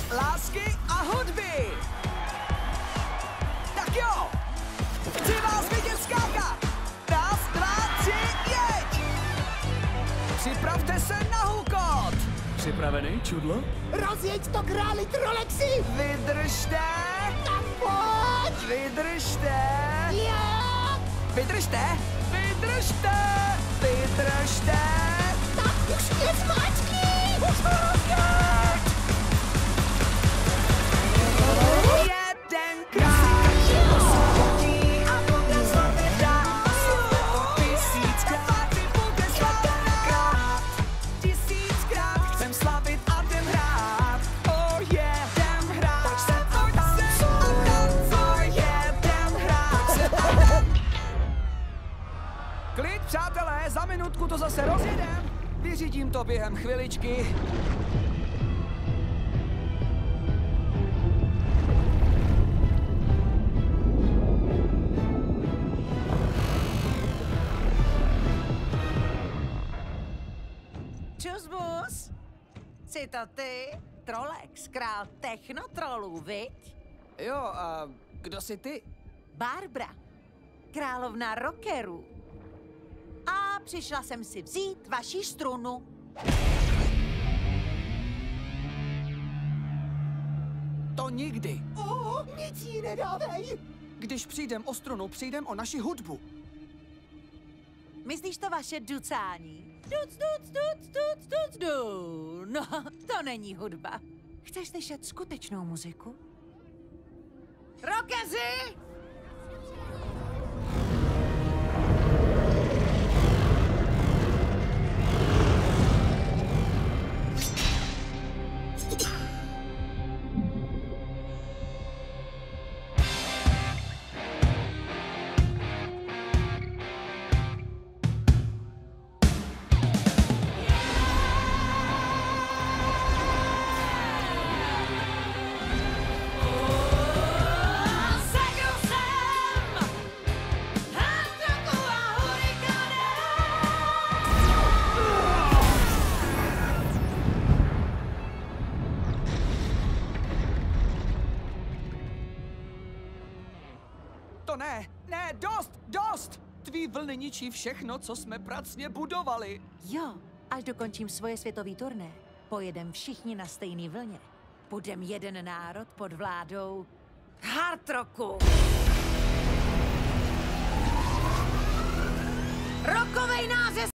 lásky a hudby. Tak jo, chci vás vidět skákat. Raz, dva, tři, jeď! Připravte se na hukot. Připravený, čudlo? Rozjeď to, králi Trolexy! Vydržte. Tak pojď! Vydržte. Jak? Vydržte. Vydržte. Vydržte. Tak už mě zmáčkni! Už to rozjeď! Jedenkrát. A pokrát slavitá. Tisíckrát. Bude slavitkrát. Tisíckrát. Chcem slavit a jdem hrát. Oh yeah, jdem hrát. Pojď se a tancuj, jdem hrát. Klid, přátelé, za minutku to zase rozjedem. Vyřídím to během chviličky. Čusbus, jsi to ty? Trolex, král technotrolů, viď? Jo, a kdo jsi ty? Barbara, královna rockerů. A přišla jsem si vzít vaši strunu. To nikdy. Nic jí nedávej! Když přijdem o strunu, přijdem o naši hudbu. Myslíš to vaše ducání? Duc, duc, duc, duc, duc, du. No, to není hudba. Chceš slyšet skutečnou muziku? Rockeři! To ne, dost! Tví vlny ničí všechno, co jsme pracně budovali. Jo, až dokončím svoje světový turné, pojedem všichni na stejný vlně. Budem jeden národ pod vládou hard rocku. Rockovej nářez